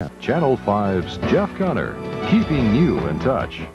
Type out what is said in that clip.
Channel 5's Jeff Gunner, keeping you in touch.